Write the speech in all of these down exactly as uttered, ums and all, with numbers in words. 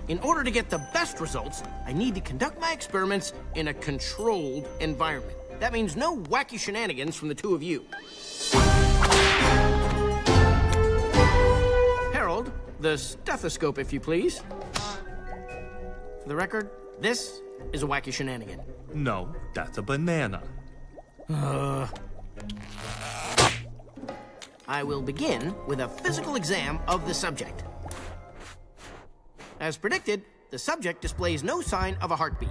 In order to get the best results, I need to conduct my experiments in a controlled environment. That means no wacky shenanigans from the two of you. Harold, the stethoscope, if you please. For the record, this is a wacky shenanigan. No, that's a banana. Uh... I will begin with a physical exam of the subject. As predicted, the subject displays no sign of a heartbeat.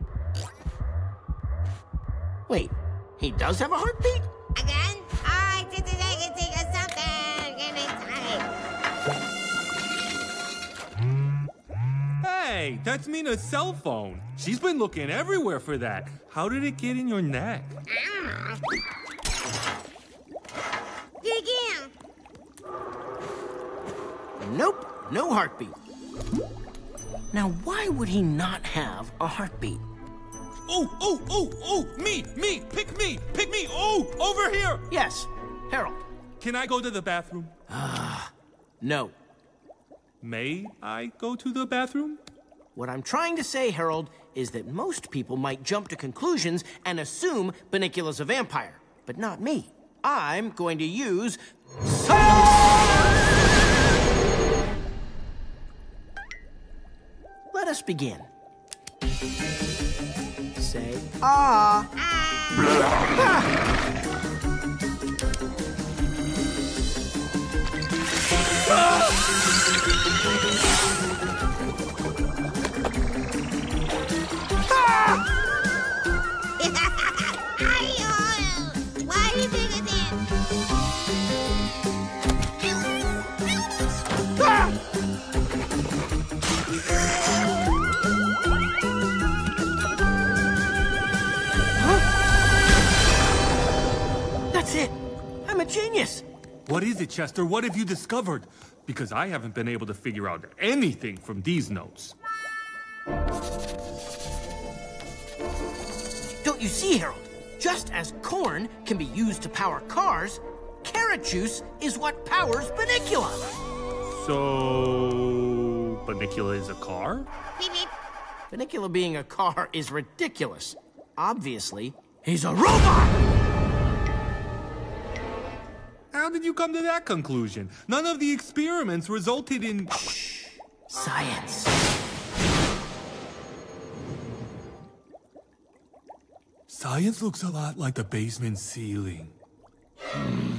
Wait, he does have a heartbeat? Again? I did the negative or something. Hey, that's Mina's cell phone. She's been looking everywhere for that. How did it get in your neck? I don't know. Do it again. Nope, no heartbeat. Now, why would he not have a heartbeat? Oh, oh, oh, oh, me, me, pick me, pick me, oh, over here. Yes, Harold. Can I go to the bathroom? Ah, no. May I go to the bathroom? What I'm trying to say, Harold, is that most people might jump to conclusions and assume Bunnicula's a vampire, but not me. I'm going to use science! Let us begin. Say ah. Ah. Ah. Why do you think it is? Ah. That's it. I'm a genius. What is it, Chester? What have you discovered? Because I haven't been able to figure out anything from these notes. Don't you see, Harold? Just as corn can be used to power cars, carrot juice is what powers Bunnicula. So... Bunnicula is a car? Beep, beep. Bunnicula being a car is ridiculous. Obviously, he's a robot! How did you come to that conclusion? None of the experiments resulted in... Shh. Science. Science looks a lot like the basement ceiling. Hmm.